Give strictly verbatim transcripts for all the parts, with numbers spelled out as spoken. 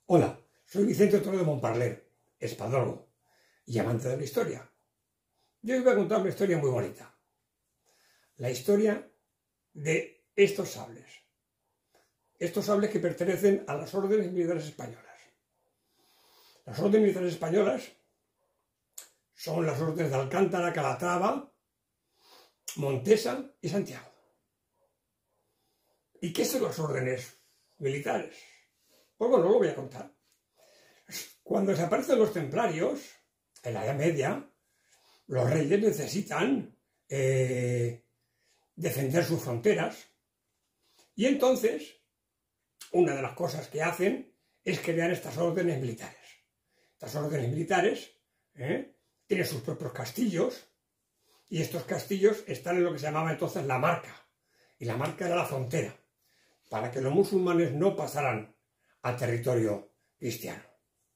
Hola, soy Vicente Toledo Montparler, espadólogo y amante de la historia. Yo os voy a contar una historia muy bonita. La historia de estos sables. Estos sables que pertenecen a las órdenes militares españolas. Las órdenes militares españolas son las órdenes de Alcántara, Calatrava, Montesa y Santiago. ¿Y qué son las órdenes militares? Pues bueno, lo voy a contar. Cuando desaparecen los templarios, en la Edad Media, los reyes necesitan eh, defender sus fronteras y entonces una de las cosas que hacen es crear estas órdenes militares. Estas órdenes militares ¿eh? tienen sus propios castillos y estos castillos están en lo que se llamaba entonces la marca, y la marca era la frontera, para que los musulmanes no pasaran al territorio cristiano.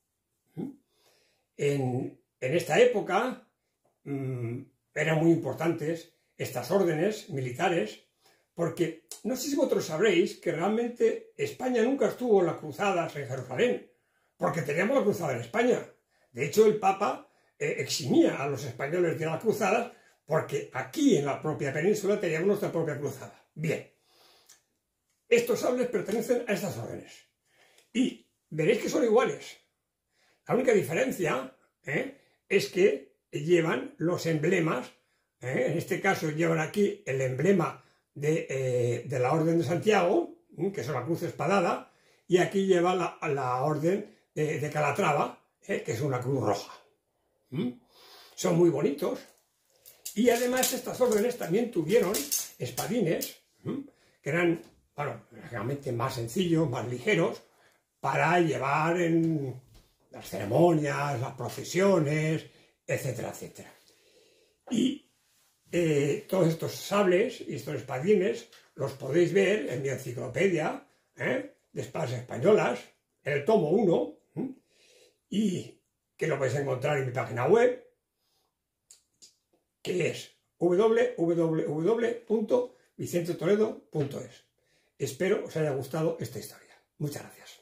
En, en esta época mmm, eran muy importantes estas órdenes militares, porque no sé si vosotros sabréis que realmente España nunca estuvo en las cruzadas en Jerusalén, porque teníamos la cruzada en España. De hecho, el Papa eh, eximía a los españoles de las cruzadas, porque aquí en la propia península teníamos nuestra propia cruzada. Bien, estos sables pertenecen a estas órdenes. Y veréis que son iguales. La única diferencia ¿eh? es que llevan los emblemas, ¿eh? en este caso llevan aquí el emblema de, eh, de la Orden de Santiago, ¿eh? que es la cruz espadada, y aquí lleva la, la Orden de, de Calatrava, ¿eh? que es una cruz roja. ¿Mm? Son muy bonitos. Y además estas órdenes también tuvieron espadines, ¿eh? que eran, bueno, realmente más sencillos, más ligeros, para llevar en las ceremonias, las procesiones, etcétera, etcétera. Y eh, todos estos sables y estos espadines los podéis ver en mi enciclopedia ¿eh? de espadas españolas, en el tomo uno, ¿eh? y que lo vais a encontrar en mi página web, que es w w w punto vicente toledo punto es. Espero os haya gustado esta historia. Muchas gracias.